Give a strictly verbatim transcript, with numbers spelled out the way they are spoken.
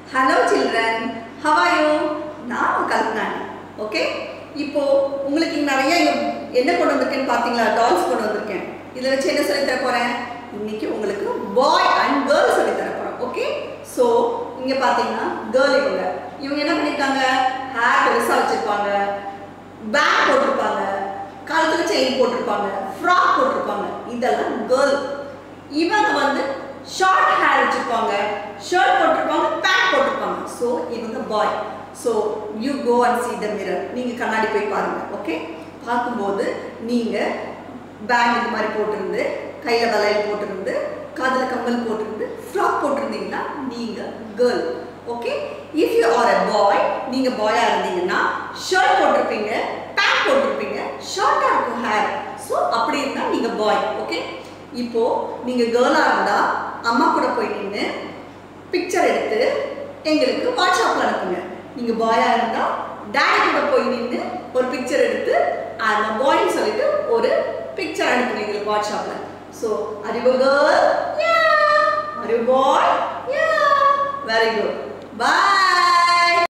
Hello children, how are you? நான் Kalpana. Okay? இப்போ உங்களுக்கு நிறைய என்ன கொண்டு வந்திருக்கேன்னு பாத்தீங்களா? டால்ஸ் கொண்டு வந்திருக்கேன். இத வச்சு என்ன சொல்லி தர போறேன்? இன்னைக்கு உங்களுக்கு பாய் அண்ட் கேர்ள் சொல்லி தர போறேன். ஓகே? சோ இங்க பாத்தீங்கன்னா கேர்ள் இவங்க. இவங்க என்ன பண்ணிருக்காங்க? ஹேர் பெருசா வச்சிருப்பாங்க. பேக் போட்டுருப்பாங்க. கழுத்துல செயின் போட்டுருப்பாங்க. ஃப்ராக் போட்டுருப்பாங்க. இதெல்லாம் கேர்ள். இவங்க வந்து ஷார்ட் ஹேர் வச்சிருப்பாங்க. ஷர்ட் போட்டுருப்பாங்க. பேண்ட் போட்டுருப்பாங்க. சோ இவங்க boy. So you go and see the mirror. நீங்க கண்ணாடி போய் பாருங்க. ஓகே? பாக்கும்போது நீங்க பேண்ட் இந்த மாதிரி போட்டுருந்து, கையில வளையல் போட்டுருந்து, காதுல கம்மல் போட்டுருந்து, ஃப்ராக் போட்டுருந்தீங்கன்னா நீங்க girl. Okay? if you are a boy, நீங்க பாயா இருந்தீங்கன்னா ஷர்ட் போட்டுருப்பீங்க, பேண்ட் போட்டுருப்பீங்க, ஷார்ட்டா இருக்கும் ஹேர். சோ அப்படி இருந்தா நீங்க பாய். ஓகே? இப்போ நீங்க கேர்ளா இருந்தா அம்மா கூட போய் நின்னு பிக்சர் எடுத்து எங்களுக்கு வாட்ஸ்அப்ல அனுப்புங்க. நீங்க பாயா இருந்தா டாடி கூட போய் நின்னு ஒரு பிக்சர் எடுத்து அந்த பாய்னு சொல்லிட்டு ஒரு பிக்சர் அனுப்புங்க எங்களுக்கு வாட்ஸ்அப்ல. So are you a girl? Yeah. Are you a boy? Yeah. Very good. Bye.